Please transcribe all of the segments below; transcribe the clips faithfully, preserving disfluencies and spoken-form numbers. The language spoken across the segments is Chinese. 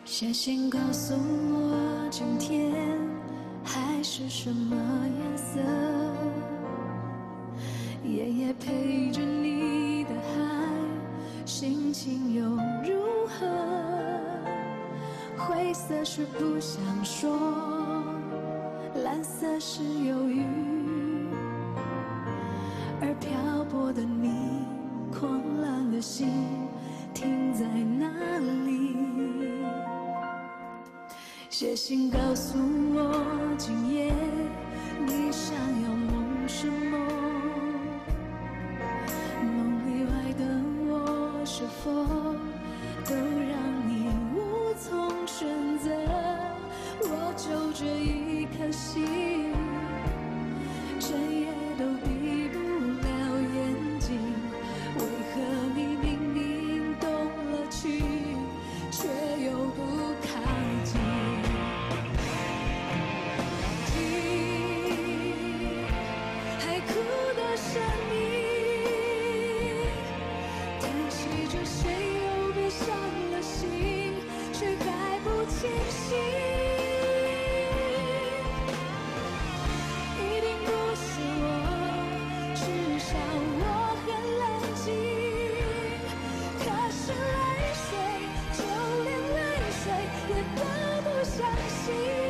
写信告诉我今天海是什么颜色，夜夜陪着你的海，心情又如何？灰色是不想说，蓝色是忧郁，而漂泊的你，狂乱的心停在哪里？写信告诉我，今夜你想要梦什么？梦里外的我，是否都让你无从选择？我就这一颗心，整夜都闭不了眼睛。为何你明明动了情，却又不靠近？海哭的声音，叹息着谁又闭上了心，却还不清醒。一定不是我，至少我很冷静。可是泪水，就连泪水也都不相信。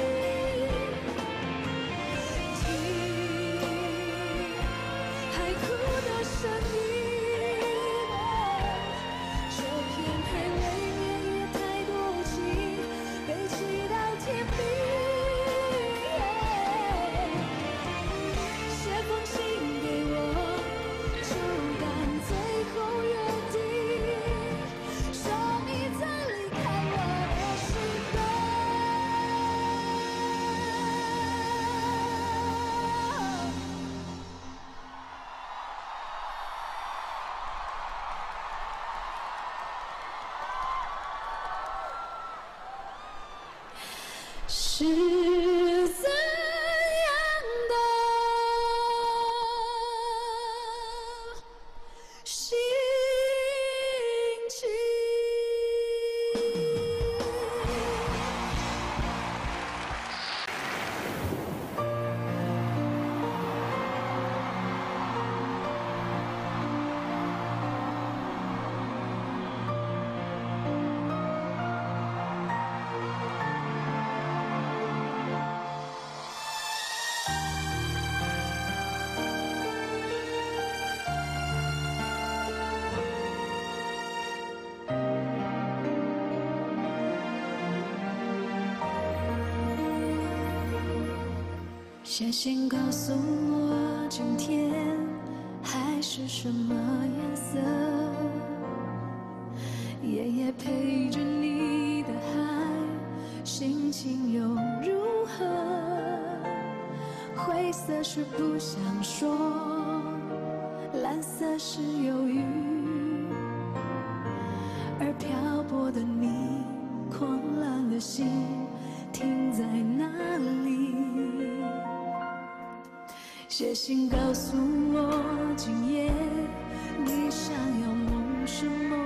声音，这片海未免也太多情，悲泣到天明。写封信给我，就当最后约定，说你曾离开我的时光。是怎样的心情？写信告诉我，今天海是什么颜色，夜夜陪着你的海，心情又如何？灰色是不想说，蓝色是忧郁，而漂泊的你，狂乱的心停在哪里？写信告诉我，今夜你想要梦什么？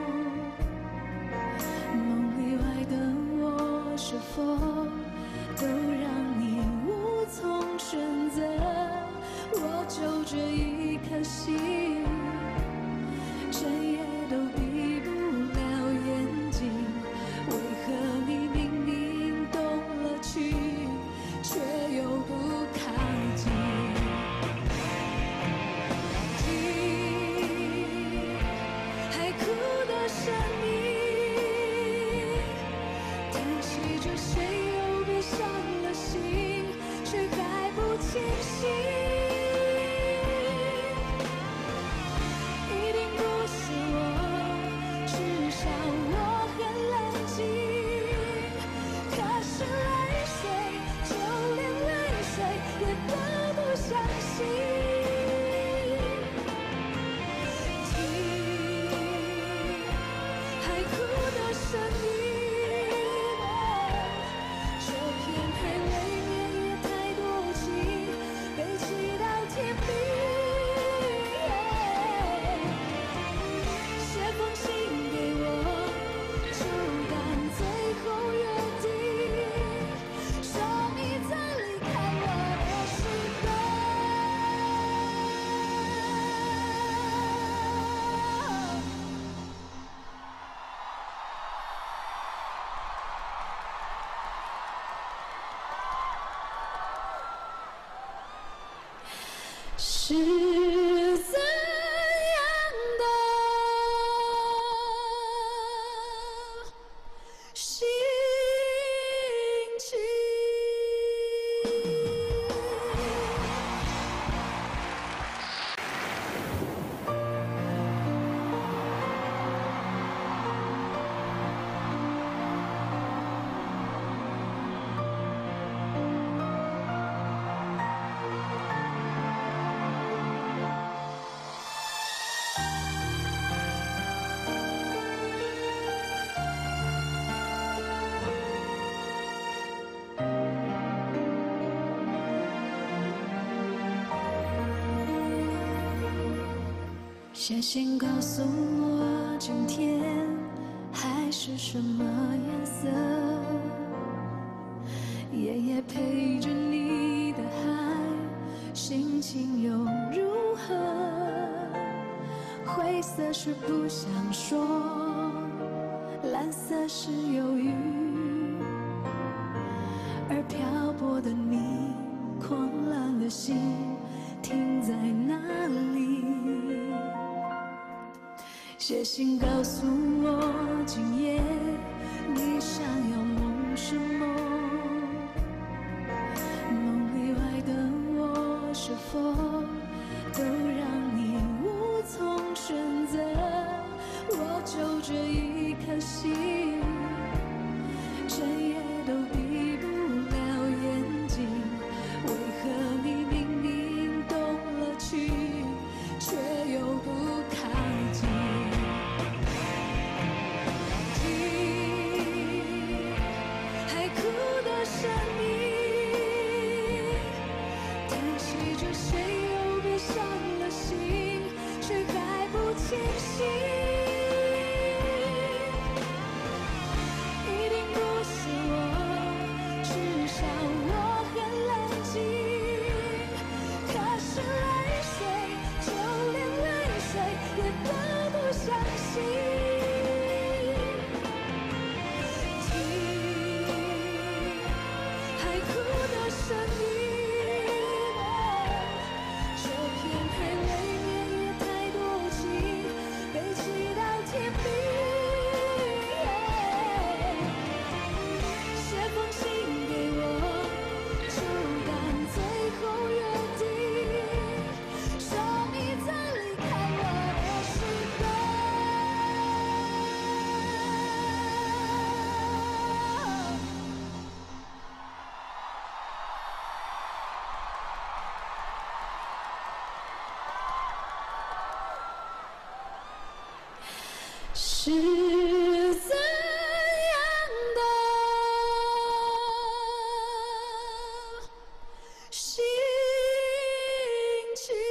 梦里外的我，是否都让你无从选择？我就这一颗心，整夜都闭不了眼睛。为何你明明动了情，却又不靠近？海哭的声音，叹息着谁是怎样的心情？写信告诉我，今天海是什么颜色？夜夜陪着你的海，心情又如何？灰色是不想说，蓝色是忧郁，而漂泊的你，狂乱的心停在哪里？写信告诉我，今夜你想要梦什么？梦里外的我是否都让你无从选择？我就这一颗心，整夜都闭不了眼睛。为何你明明动了情，却又不靠近？清醒，一定不是我，至少我很冷静。可是泪水，就连泪水也都不相信。听海哭的声音。是怎样的心情？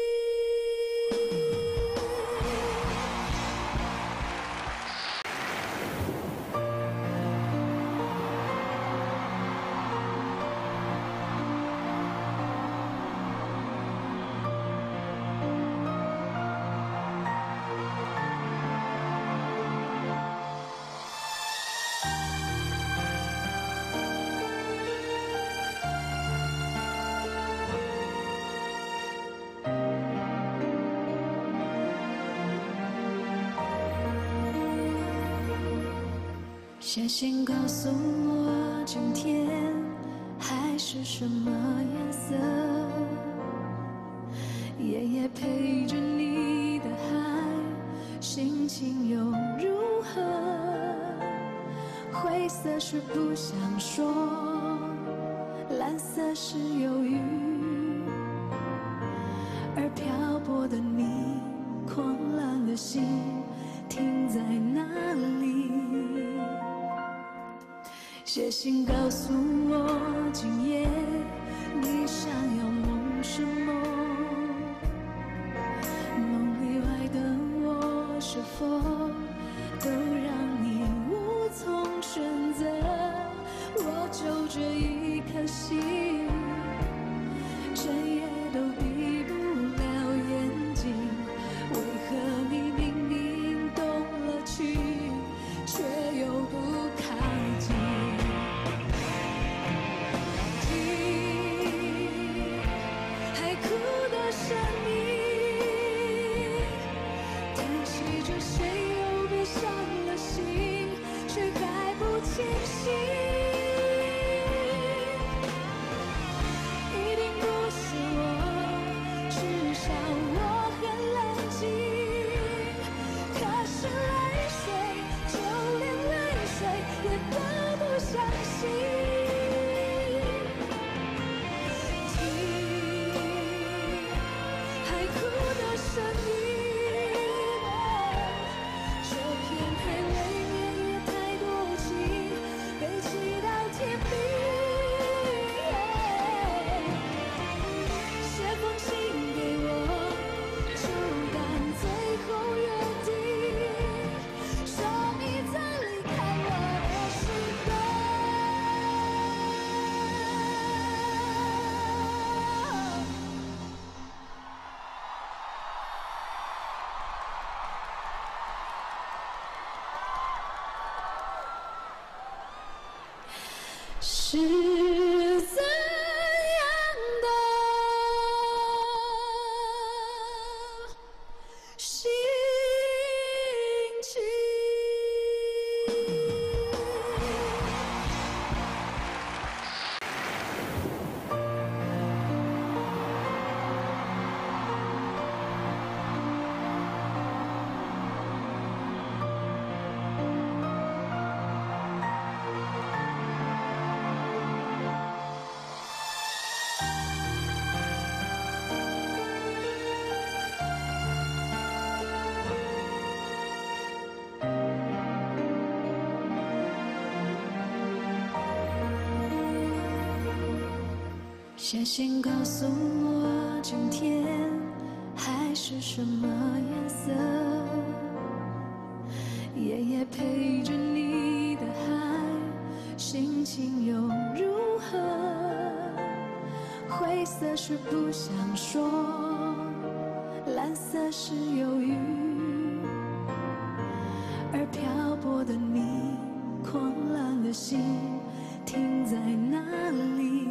写信告诉我，今天海是什么颜色？夜夜陪着你的海，心情又如何？灰色是不想说，蓝色是忧郁，而漂泊的你，狂乱的心停在哪里？写信告诉我，今夜你想要梦什么？梦里外的我是否都让你无从选择？我就这一颗心，整夜都闭不了眼睛。为何你明明动了情，却又不靠近？听是怎样的心情？写信告诉我今天海是什么颜色，夜夜陪着你的海，心情又如何？灰色是不想说，蓝色是忧郁，而漂泊的你，狂乱的心停在哪里？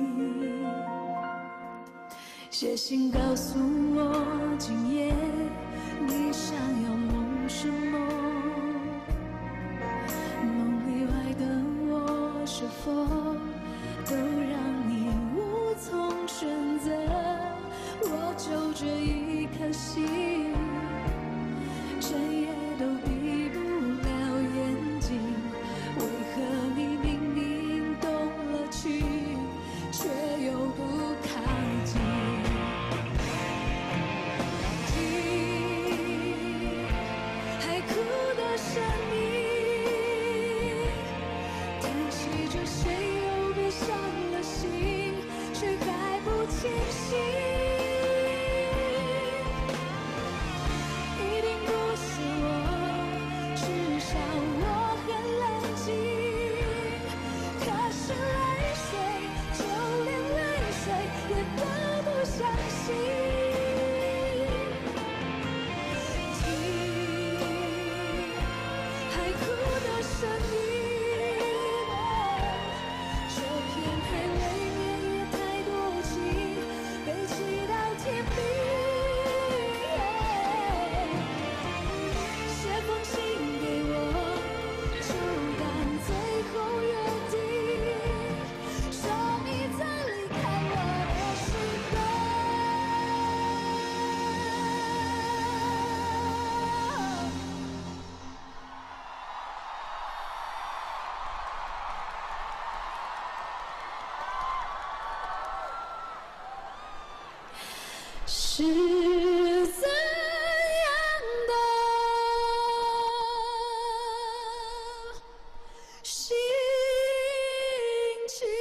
写信告诉我，今夜你想要梦什么？梦里外的我是否都让你无从选择？我就这一颗心，整夜都闭不了眼睛。为何你明明动了情，却又不靠近？清醒，一定不是我，至少我很冷静。可是泪水，就连泪水也都不相信。听海哭的声音，这片海里面也太多情。被气到天明，写封信给我，就当最后约定，说你在离开我的时候。是怎样的心情？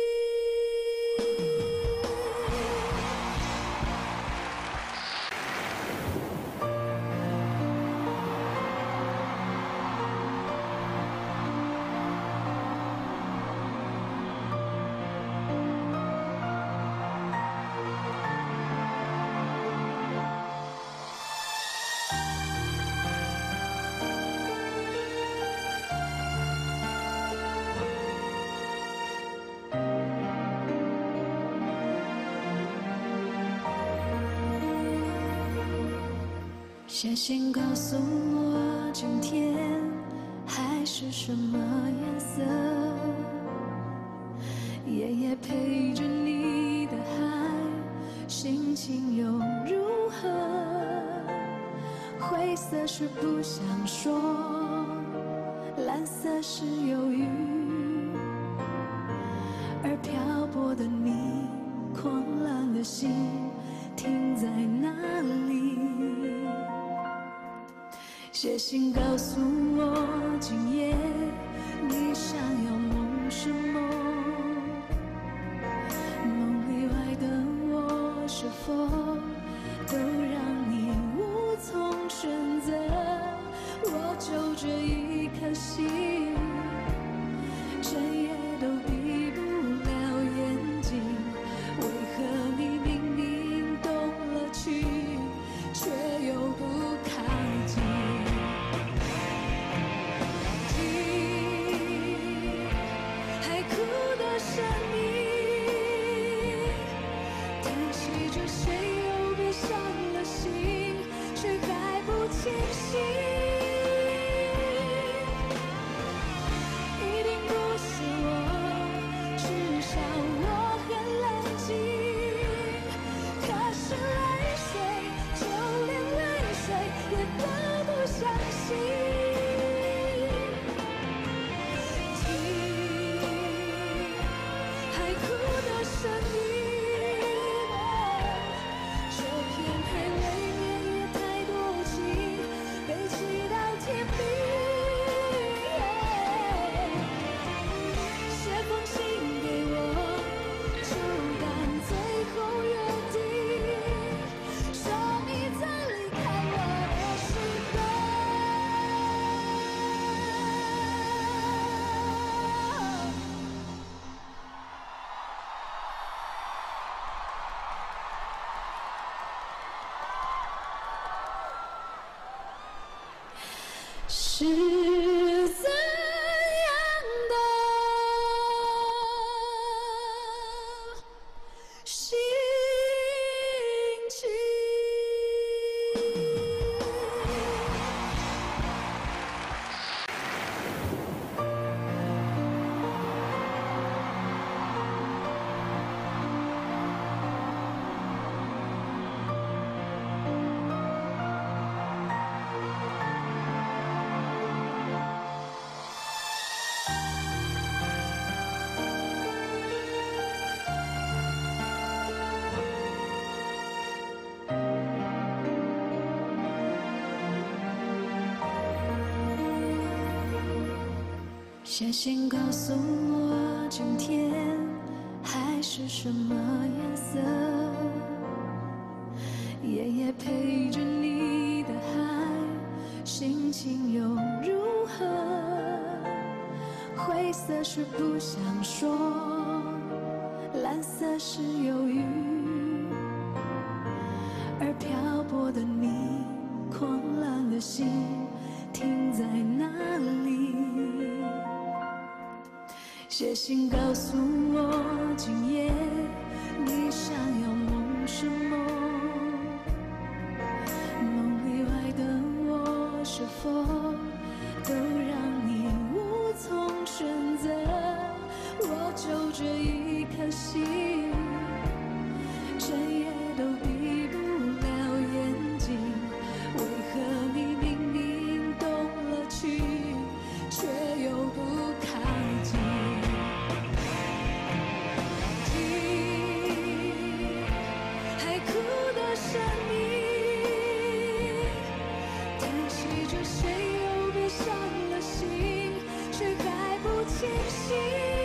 写信告诉我，今天海是什么颜色？夜夜陪着你的海，心情又如何？灰色是不想说，蓝色是忧郁，而漂泊的你，狂乱的心停在哪里？写信告诉我，今夜你想要梦什么？梦里外的我是否都让你无从选择？我就这一颗心，整夜都闭不了眼睛。为何你明明动了情，却又不靠近？听的声音，叹息着谁又别伤了心，却还不清醒。一定不是我，至少我很冷静。可是泪水，就连泪水也都不相信。声音，这片海未免也太多情，被气到天明。写封信给我，就当最后约定，说你曾离开我的时光。是怎样的心情？写信告诉我，今天海是什么颜色？夜夜陪着你的海，心情又如何？灰色是不想说，蓝色是忧郁，而漂泊的你，狂乱的心停在哪里？写信告诉我，今夜你想要梦什么？梦里外的我是否都让你无从选择？我就这一颗心，整夜都闭不了眼睛。为何你明明动了情，却又不靠近？声音，叹息着谁又别伤了心，却还不清醒。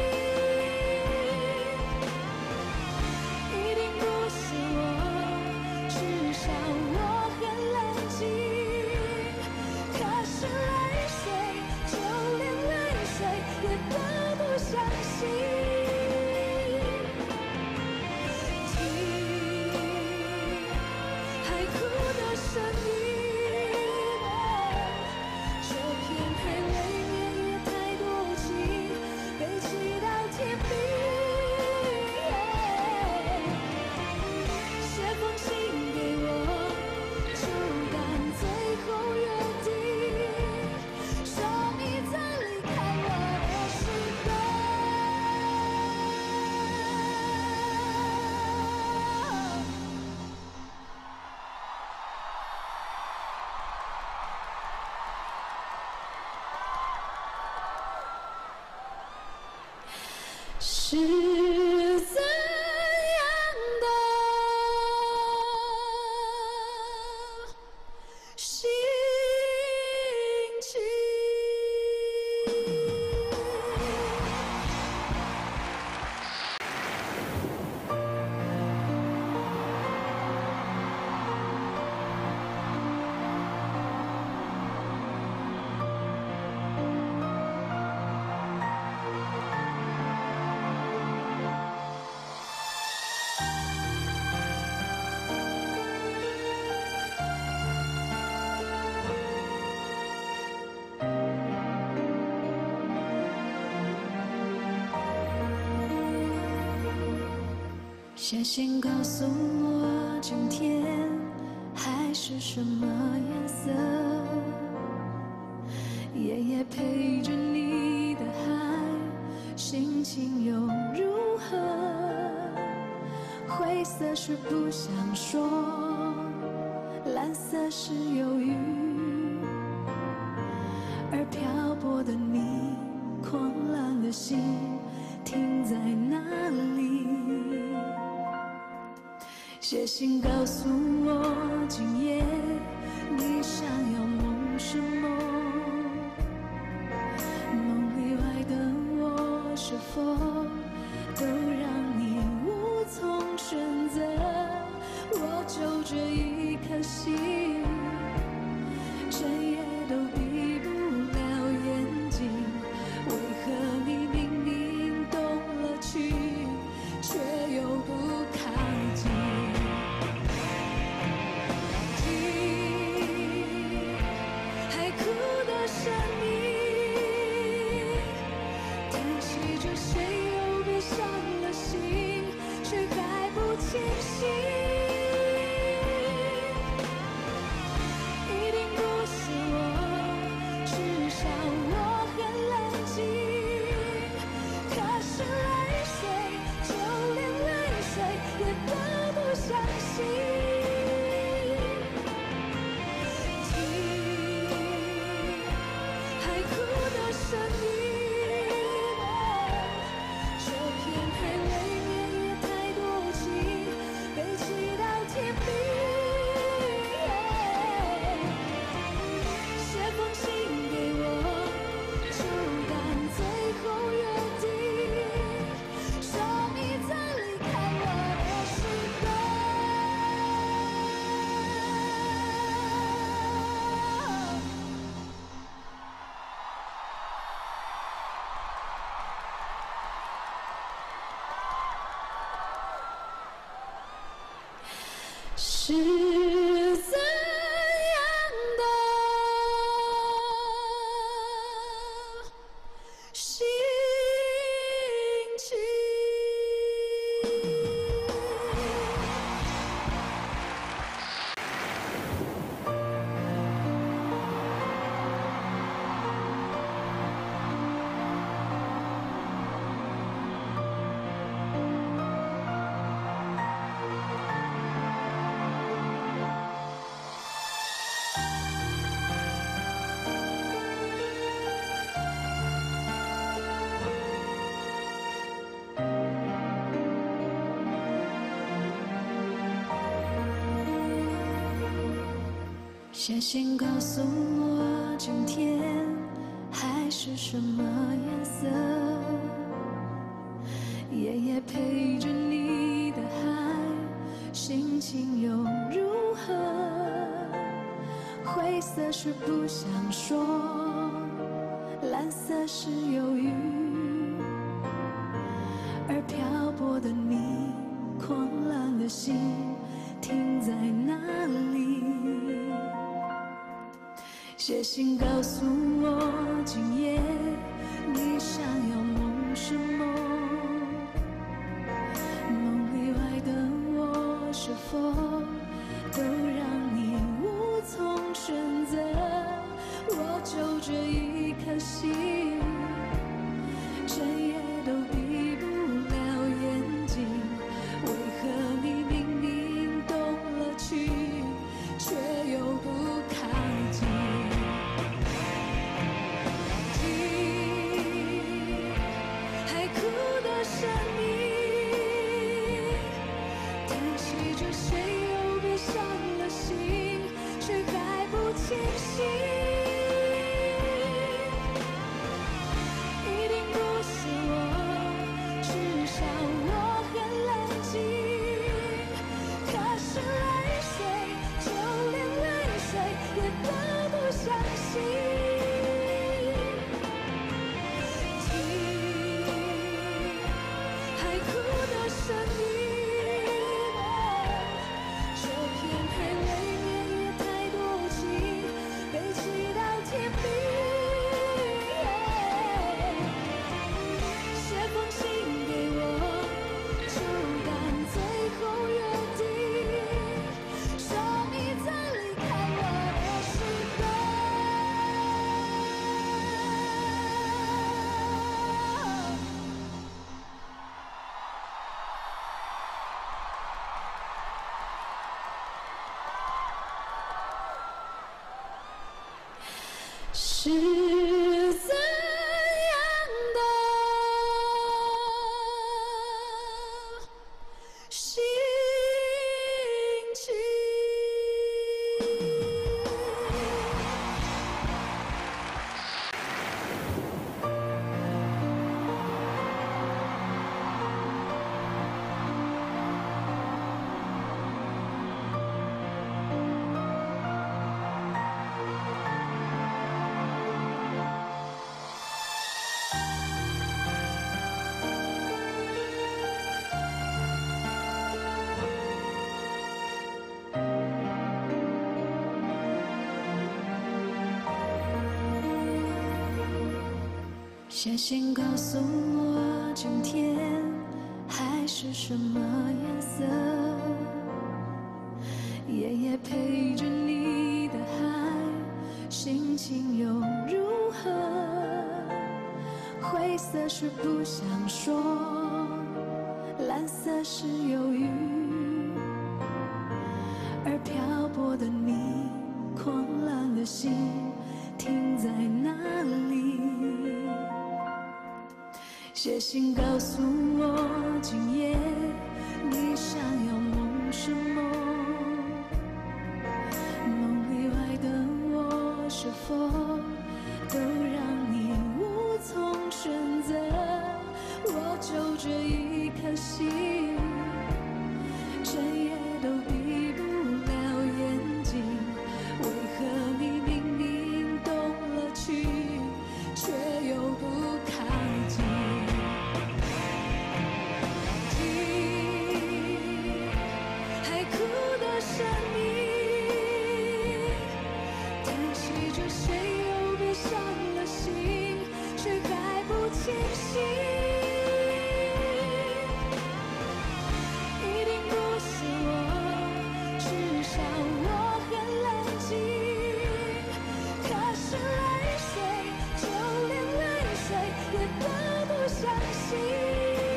一定不是我，至少我很冷静。可是泪水，就连泪水也都不相信。声音，这片海未免也太多情，被气到天明。写封信给我，就当最后约定，说你曾离开我的时光。是怎样的心情？ 写信告诉我今天海是什么颜色，夜夜陪着你的海，心情又如何？灰色是不想说，蓝色是忧郁，而漂泊的你，狂乱的心停在哪里？写信告诉我今夜你想要梦什么，梦里外的我是否都让你无从选择？我就这一颗心，整夜都闭不了眼睛，为何你明明动了情，却又不靠近？海哭的声音，叹息着谁又闭上了心，却还不清醒。一定不是我，至少我很冷静。可是泪水，就连泪水也都不相信。声音，这片海未免也太多情，悲泣到天明。写封信给我，就当最后约定，说你曾离开我的时候。是怎样的心情？写信告诉我今天海是什么颜色，夜夜陪着你的海，心情又如何？灰色是不想说，蓝色是忧郁，而漂泊的你，狂乱的心停在哪里？写信告诉我今夜你想要梦什么，梦里外的我是否都让你无从选择？我就这一颗心，整夜都闭不了眼睛，为何你明明动了情，却又不靠近？海哭的声音，叹息着谁又闭上了心，却还不清醒。一定不是我，至少我很冷静。可是泪水，就连泪水也都不相信。声音， 是怎样的心情？写信告诉我今天海是什么颜色，夜夜陪着你的海，心情又如何？灰色是不想说，蓝色是忧郁，而漂泊的你，狂乱的心停在哪里？写信告诉我，今夜你想要梦什么？梦里外的我是否都让你无从选择？我就这一颗心，整夜都闭不了眼睛。为何你明明动了情，却又不靠近？声音叹息着，谁又闭上了心，却还不清醒。一定不是我，至少我很冷静。可是泪水，就连泪水也都不相信。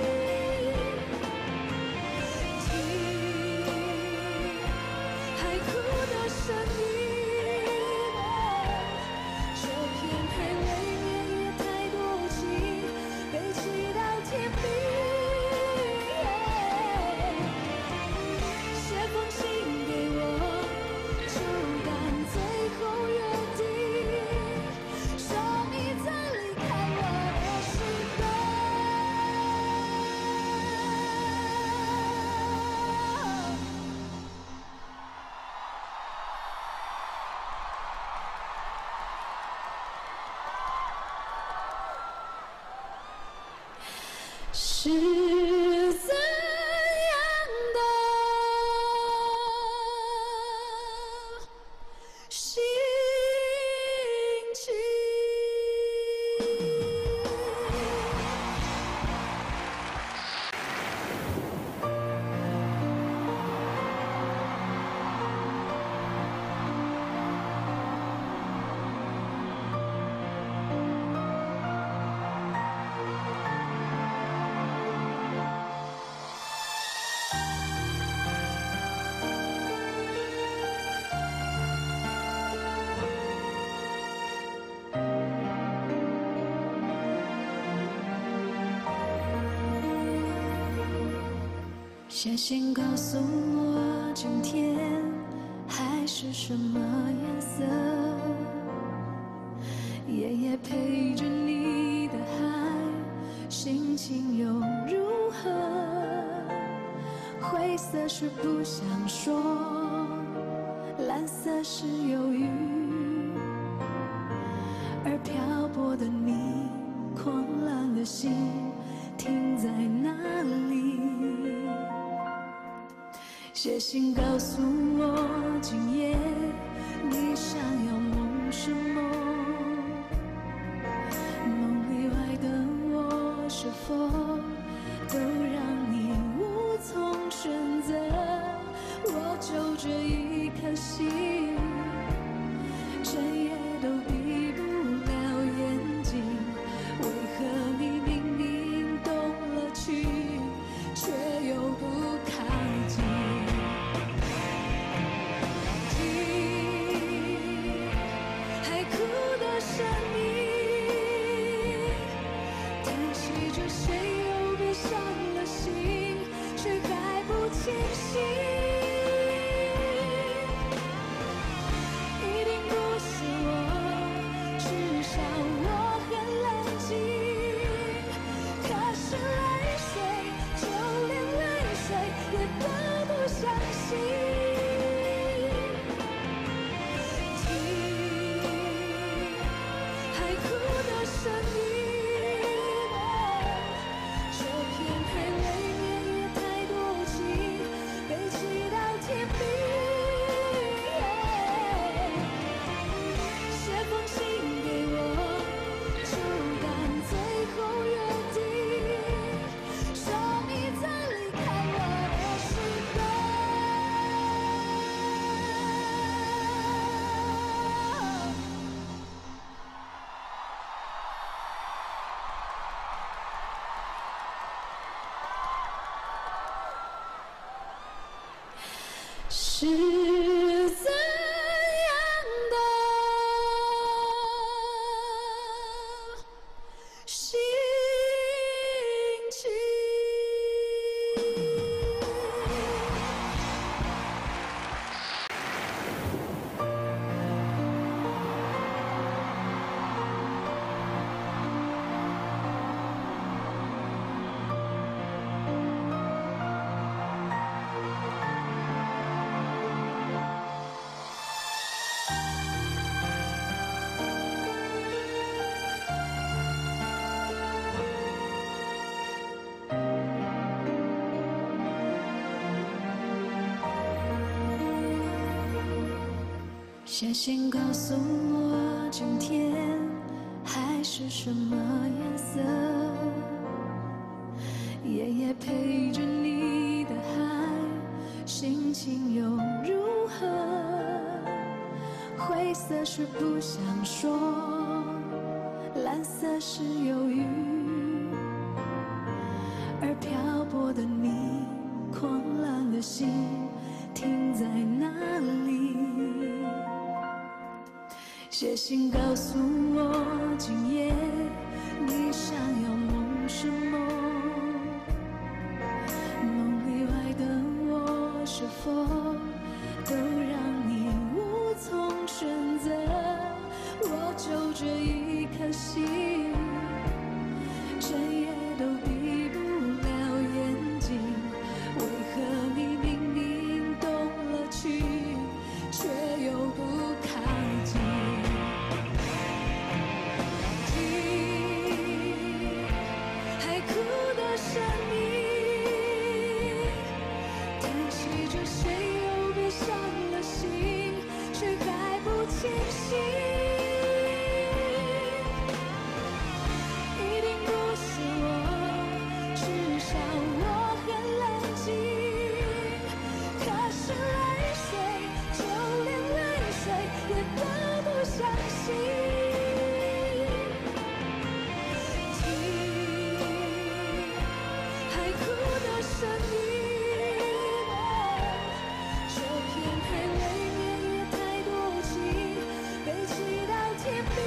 声音，这片海未免也太多情，悲泣到天明。写封信给我，就当最后约定，说你曾离开我的时光。是怎样的心情？写信告诉我，今天海是什么颜色，夜夜陪着你的海，心情又如何？灰色是不想说，蓝色是忧郁，而漂泊的你，狂乱的心停在哪里？写信告诉我，今夜你想要梦什么？梦里外的我是否都让你无从选择？我就这一颗心，整夜都闭不了眼睛。为何你明明动了情，却又不靠近？海哭是怎样的心情？写信告诉我，今天海是什么颜色？夜夜陪着你的海，心情又如何？灰色是不想说，蓝色是忧郁，而漂泊的你，狂乱的心停在哪里？写信告诉我，今夜你想要梦什么？梦里外的我是否都让你无从选择？我就这一颗心，整夜都闭不了眼睛。为何你明明动了情，却又不靠近？声音叹息着，谁又被伤了心，却还不清醒。一定不是我，至少我很冷静。可是泪水，就连泪水也都不相信。声音，这片海未免也太多情，被气到天明。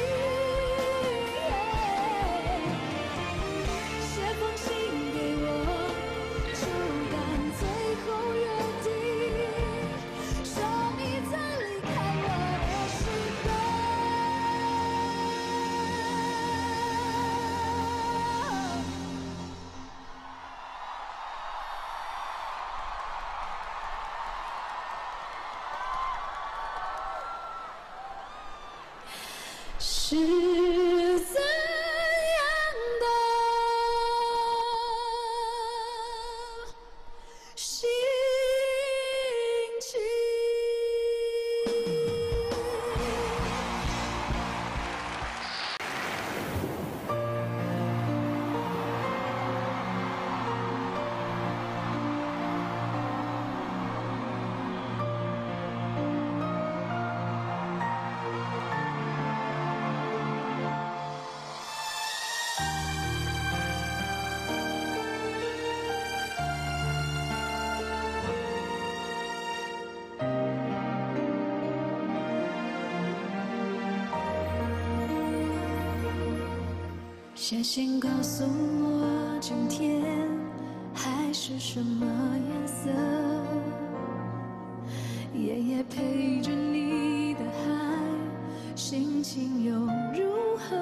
写封信给我，就当最后约定，说你曾离开我的时光。是怎样的心情？写信告诉我，今天海是什么颜色？夜夜陪着你的海，心情又如何？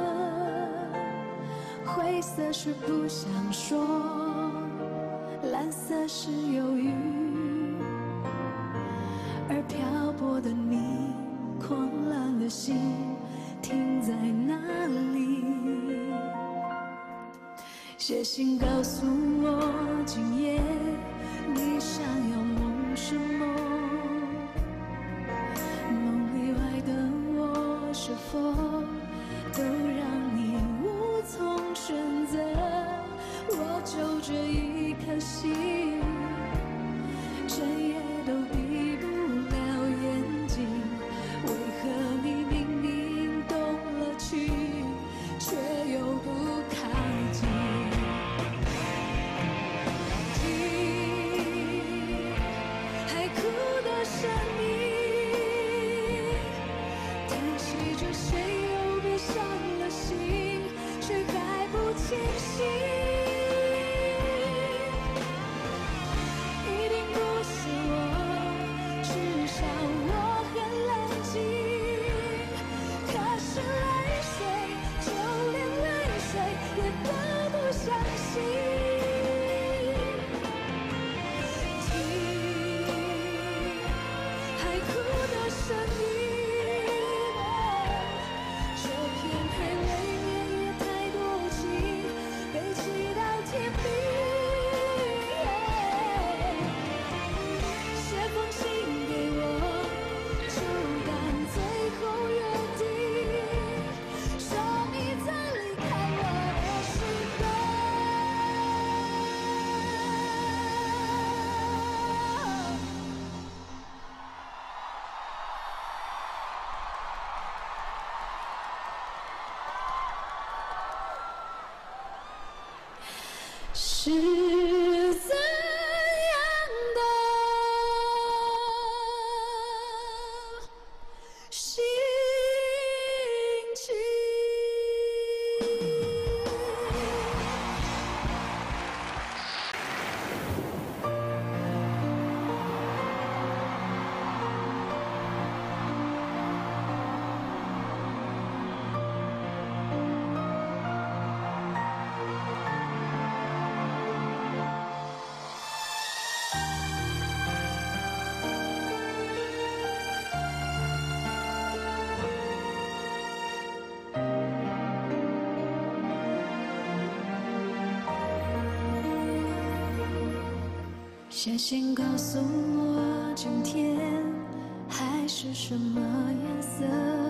灰色是不想说，蓝色是忧郁，而漂泊的你，狂乱的心停在哪里？写信告诉我，今夜你想要梦什么？梦里外的我是否都让你无从选择？我就这一颗心，整夜都闭不了眼睛。为何你明明动了情，却又不靠近？海哭的声音。 海哭的声音。这片海未免也太多情，被气到天明。写封信给我，就当最后约定，说你曾离开我的时光。是怎样的心情？写信告诉我，今天海是什么颜色？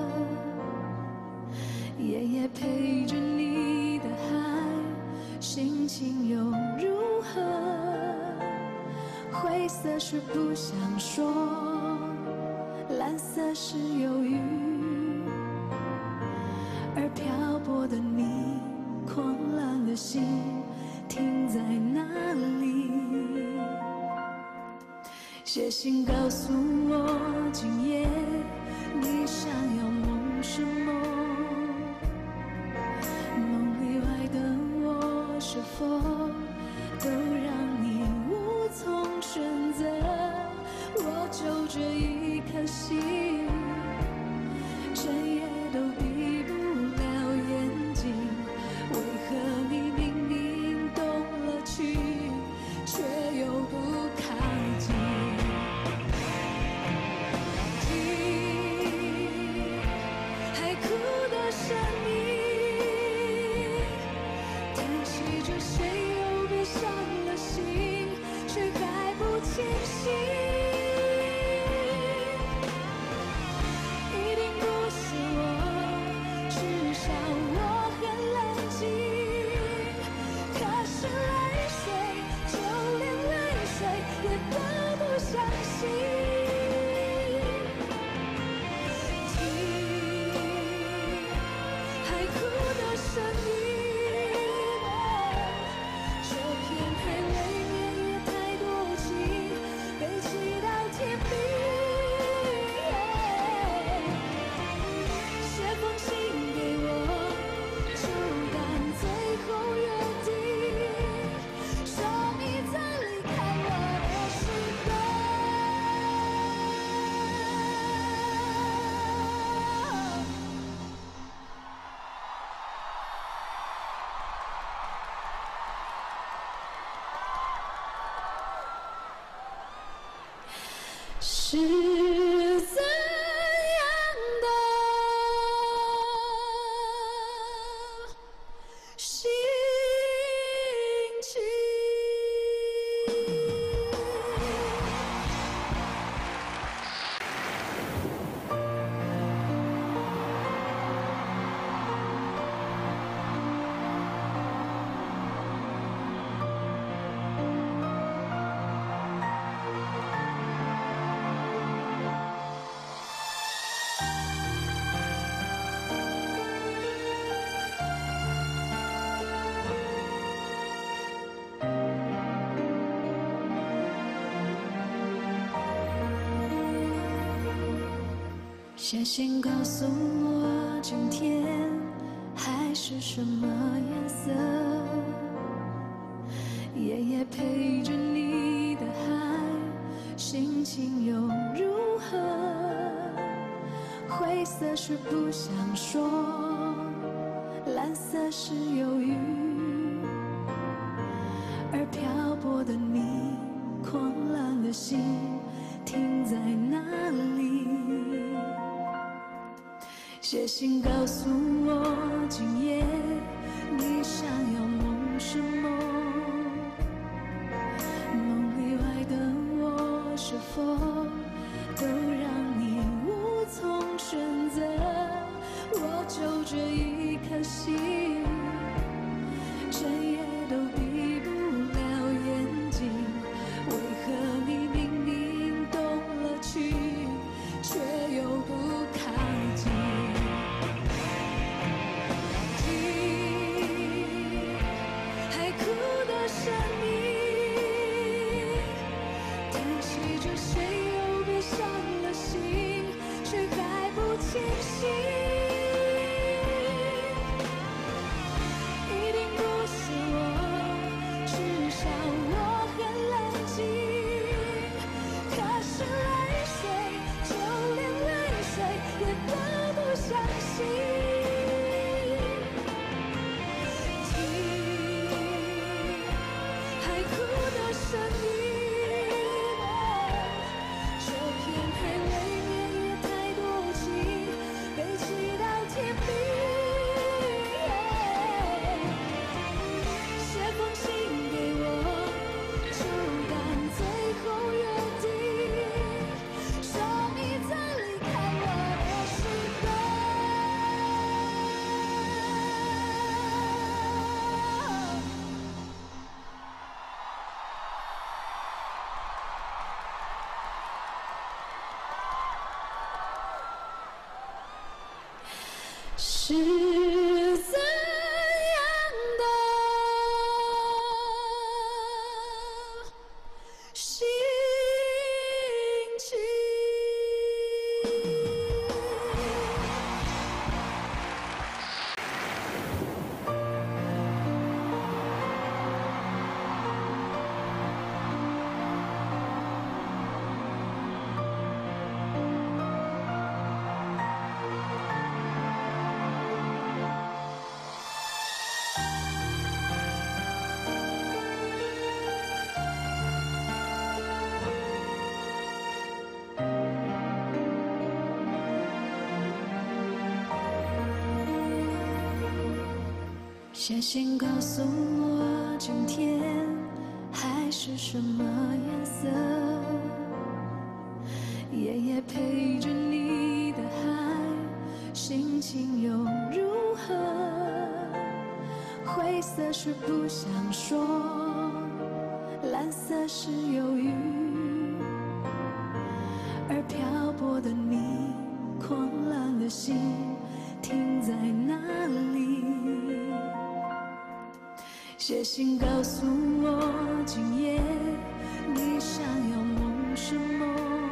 夜夜陪着你的海，心情又如何？灰色是不想说，蓝色是忧郁，而漂泊的你，狂乱的心停在哪里？写信告诉我，今夜你想要梦什么？梦里外的我，是否都让你无从选择？我就这一颗心，整夜都闭不了眼睛。为何你明明动了情，却又不靠近？海哭的声音，叹息着谁又闭上了心，却还不清醒。一定不是我，至少我很冷静。可是泪水，就连泪水也都不相信。声音，这片海未免也太多情，被气到天明。写封信给我，就当最后约定，说你曾离开我的时光。是怎样的心情？写信告诉我，今天海是什么颜色？夜夜陪着你的海，心情又如何？灰色是不想说，蓝色是忧郁，而漂泊的你，狂乱的心停在哪里？ 写信告诉我，今夜你想要梦什么？梦里外的我，是否都让你无从选择？我就这一颗心，整夜都闭不了眼睛。为何你明明动了情，却又不靠近？听海哭的声音，叹息着谁又被伤了心，却还不清醒。是怎样的心情？写信告诉我，今天海是什么颜色？夜夜陪着你的海，心情又如何？灰色是不想说，蓝色是忧郁，而漂泊的你，狂乱的心停在哪里？写信告诉我，今夜你想要梦什么？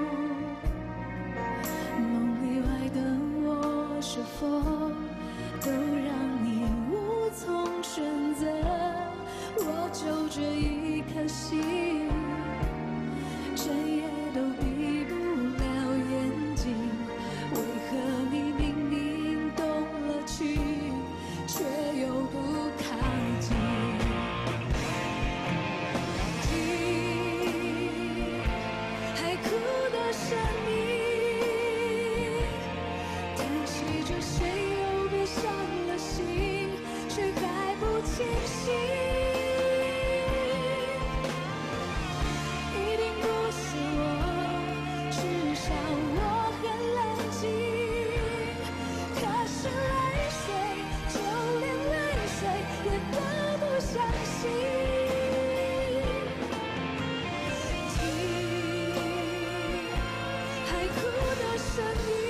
梦里外的我，是否都让你无从选择？我就这一颗心，整夜都闭不了眼睛。为何你明明动了情，却又不靠近？清醒，一定不是我，至少我很冷静。可是泪水，就连泪水也都不相信。听海哭的声音。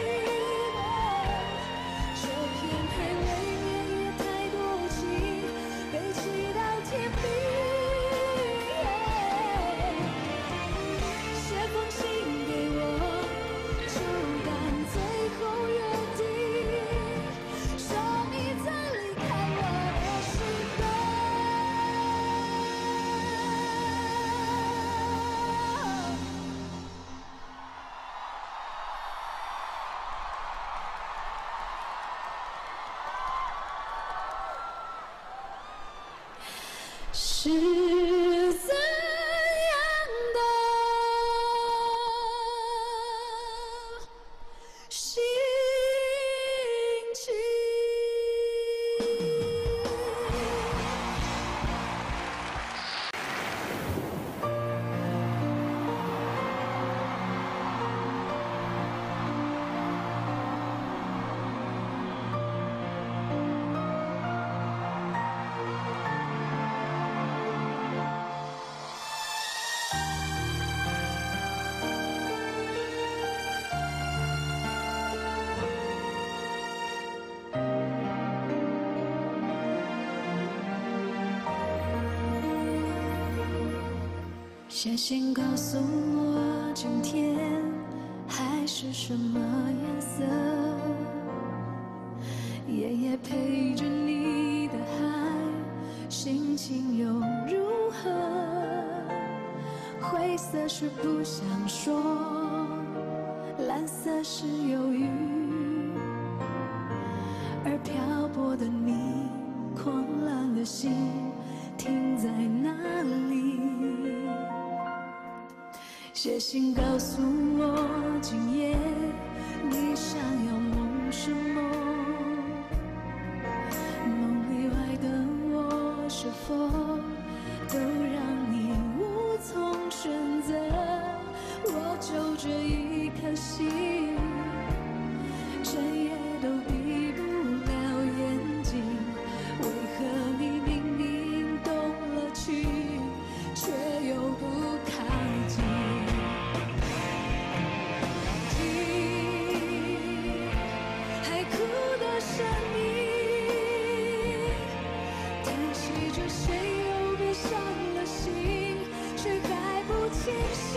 是怎样的心写信告诉我今天海是什么颜色，夜夜陪着你的海，心情又如何？灰色是不想说，蓝色是忧郁，而漂泊的你，狂乱的心停在哪里？写信告诉我今夜你想要梦什么，梦里外的我是否都让你无从选择？我就这一颗心，整夜都闭不了眼睛，为何你明明动了情，却又不靠近？海哭的声音，叹息着谁又被伤了心，却还不清醒。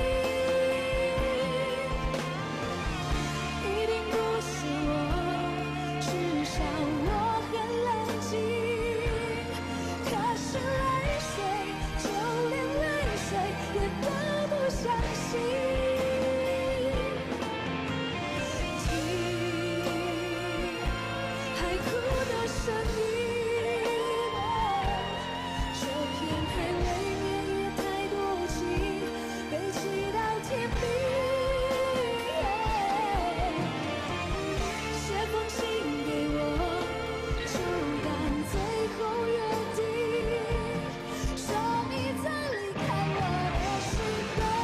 一定不是我，至少我很冷静。可是泪水，就连泪水也都不相信。声音，这片海未免也太多情，悲泣到天明。写封信给我，就当最后约定，说你曾离开我的时候。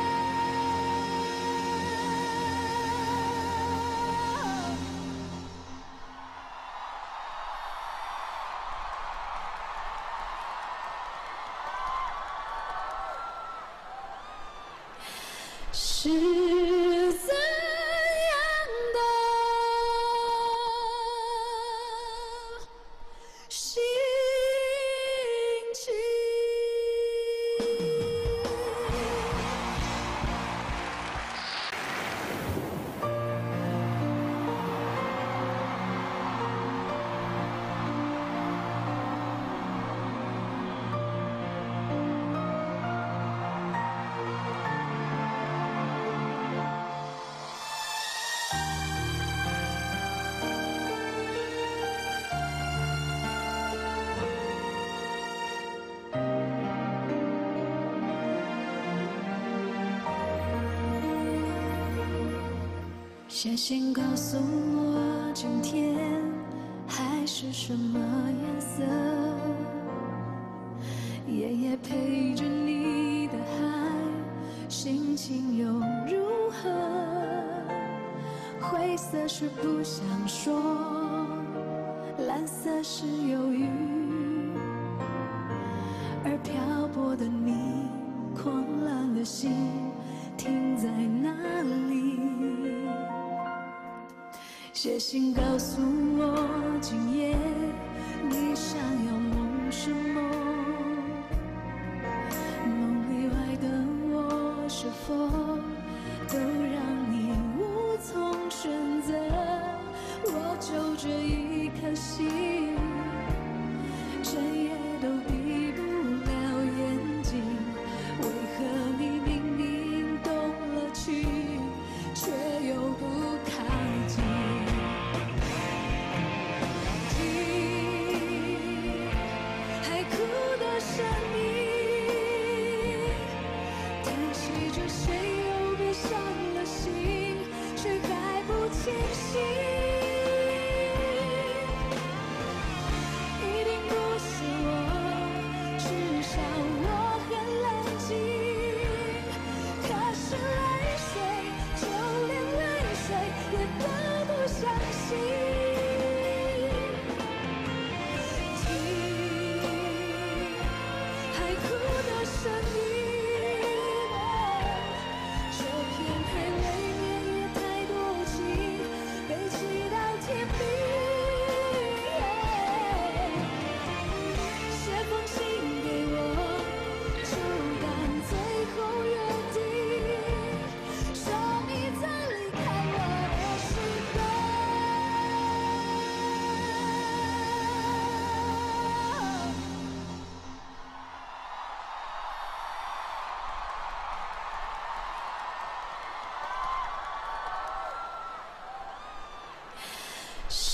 是怎样的心情？写信告诉我今天海是什么颜色，夜夜陪着你的海，心情又如何？灰色是不想说，蓝色是忧郁，而漂泊的你，狂乱的心停在哪里？写信告诉我今夜你想要梦什么，梦里外的我是否都让你无从选择？我就这一颗心，整夜都闭不了眼睛，为何你明明动了情，却又不靠近？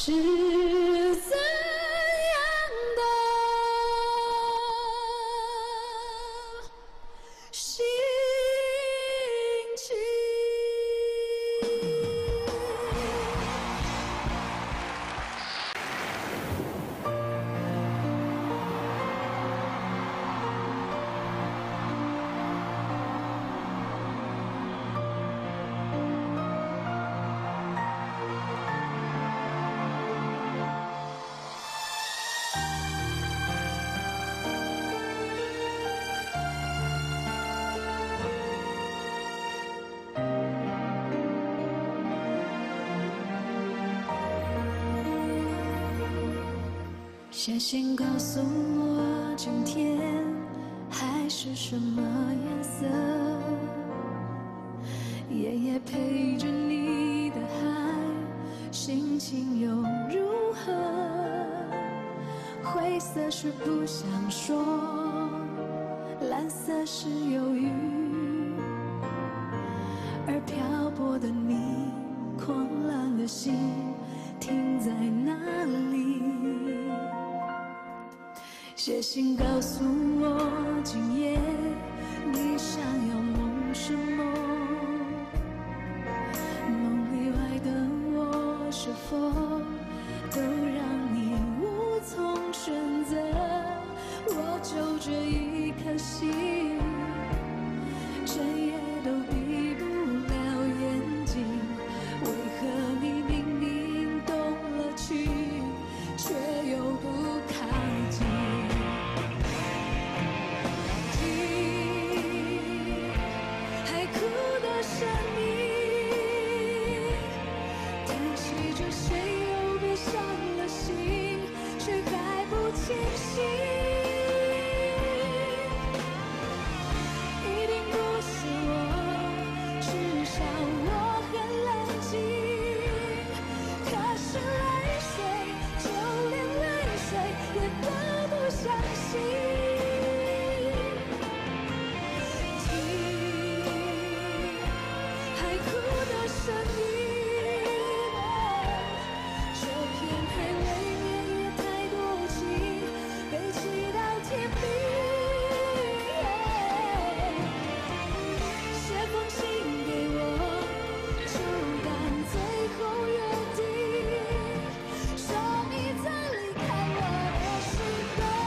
是怎样的心情？写信告诉我，今天海是什么颜色？夜夜陪着你的海，心情又如何？灰色是不想说，蓝色是忧郁，而漂泊的你，狂乱的心停在哪里？写信告诉我，今夜你想要梦什么？梦里外的我是否都让你无从选择？我就这一颗心，整夜都闭不了眼睛。为何你明明动了情，却又不靠近？声音叹息着，谁又闭上了心，却还不清醒。一定不是我，至少我很冷静。可是泪水，就连泪水也都不相信。声音，这片海未免也太多情，悲泣到天明。写封信给我，就当最后约定，说你曾离开我的时光。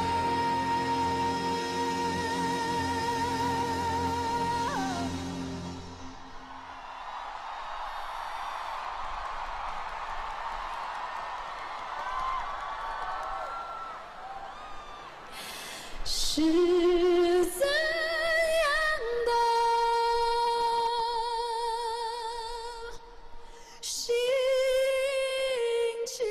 是怎样的心情？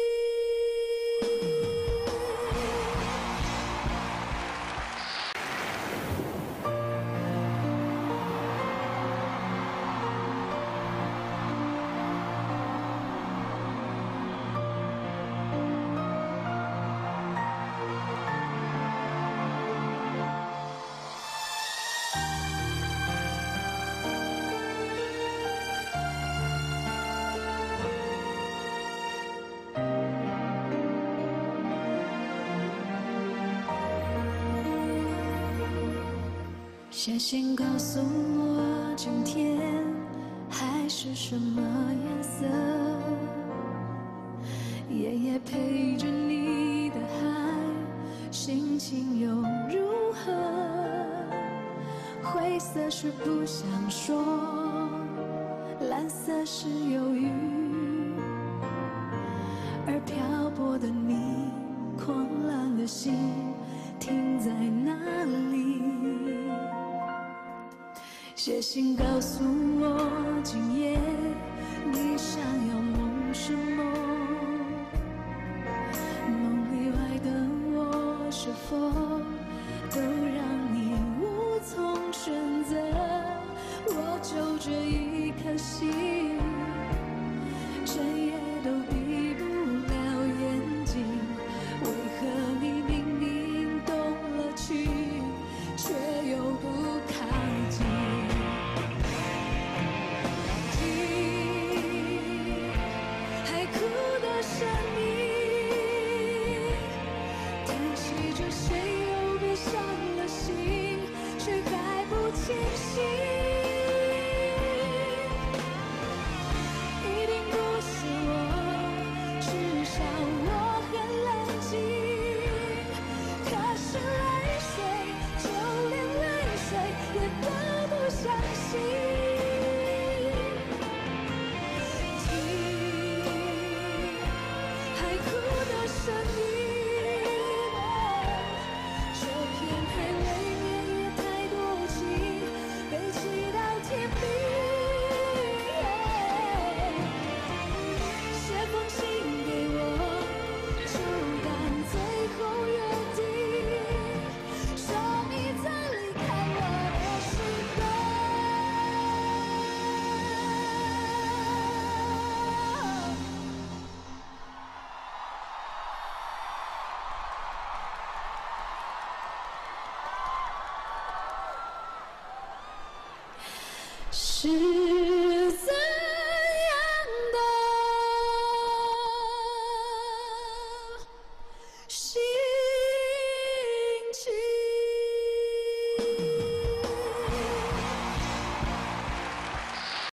写信告诉我，今天海是什么颜色？夜夜陪着你的海，心情又如何？灰色是不想说，蓝色是忧郁，而漂泊的你，狂乱的心停在哪里？写信告诉我，今夜你想要梦什么？梦里外的我是否都让你无从选择？我就这一颗心，整夜都闭不了眼睛。为何你明明动了情，却又不靠近？海哭的声是